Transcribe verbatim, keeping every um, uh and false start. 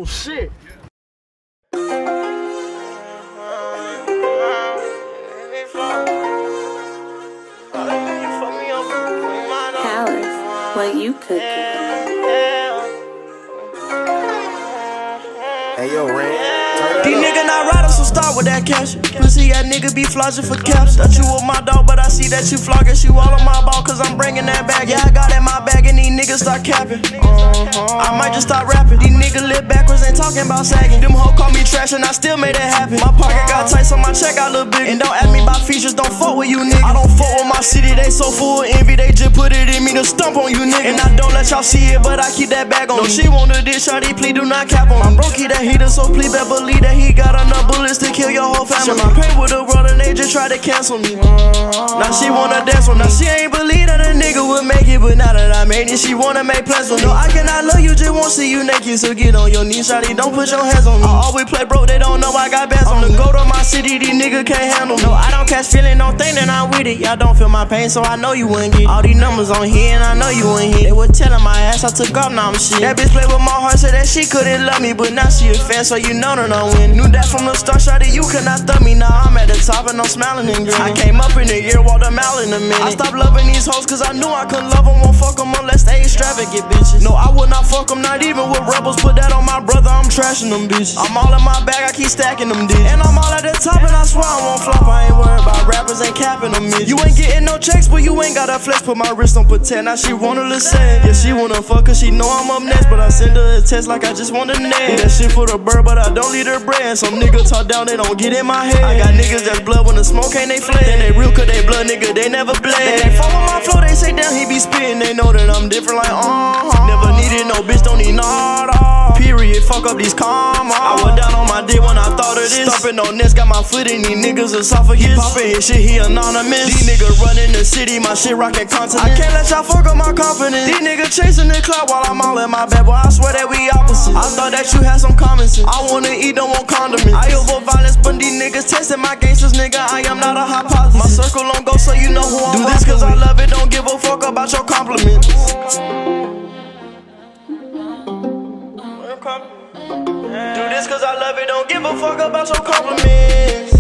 shit. Palace, what you cooking? Hey yo, Ren. These niggas not riding, so start with that cash. Pussy that nigga be flogging for caps. Thought you was my dog, but I see that you flogging. You all on my ball, cause I'm bringing that back. Yeah, I got in my bag and these niggas start capping. Uh-huh. I might just start rapping. These niggas live backwards, ain't talking about sagging. Them hoes call me trash and I still made it happen. My pocket got tight, so my check got a little big. And don't ask me about features, don't fuck with you niggas. I don't fuck with my city, they so full of envy. They just put it in me to stump on you niggas. And I don't let y'all see it, but I keep that bag on. No, she wanted this, shawty, please do not cap on. My bro keep that heater, so please better believe that he got enough bullets to kill your whole family. I pay with the world and they just try to cancel me. Now she wanna dance with me. Now she ain't believe that a nigga would make it, but now that I made it, she wanna make plans with me. No, I cannot love you, just won't see you naked. So get on your knees, shawty, don't put your hands on me. I always play broke, they don't know I got bands on me. Go to my city, these niggas can't handle me. No, I don't catch feeling, don't think that I'm with it. Y'all don't feel my pain, so I know you wouldn't get it. All these numbers on here, and I know you wouldn't hit. They were telling my ass I took off, now I'm shit. That bitch played with my heart, said that she couldn't love me, but now she a fan, so you know that I'm winning. Knew that from the start, shawty, you could not thumb me. Now I'm at the top and I'm smiling and grinning. I came up in the year, walked a mile in a minute. I stopped loving these hoes cause I knew I couldn't love them. Won't fuck them unless they extravagant bitches. No, I would not fuck them, not even with rebels. Put that on my brother, I'm trashing them bitches. I'm all in my bag, I keep stacking them digits. And I'm all at the top and I swear I won't flop. I ain't worried about rappers, ain't capping them midgets. You ain't getting no checks, but you ain't got a flex. Put my wrist on pretend, now she wanna listen. Yeah, she wanna fuck cause she know I'm up next. But I send her a text like I just want a name. That shit for the bird, but I don't leave her bread. Some niggas talk down, they don't get in my head. I got niggas that's blood when the smoke ain't they fled. Then they real cause they blood, nigga, they never bled. They fuck with my flow, they say damn he be spitting. They know that I'm different like uh-huh. Never needed no bitch, don't need nada. Period, fuck up these commas. I was down on my dick when I thought of this. Stomping on this, got my foot in these niggas' esophagus. He poppin' his shit, he anonymous. These niggas running the city, my shit rockin' continent. I can't let y'all fuck up my confidence. These niggas chasing the cloud while I'm all in my bed. Boy, I swear that we opposites. I thought that you had some common sense. I wanna eat, don't want condiments. I avoid violence, but these niggas testing my gangsters, nigga. I am not a hypothesis. My circle don't go, so you know who I'm. Do this cause I love it, don't give a fuck about your compliments. Do this cause I love it, don't give a fuck about your compliments.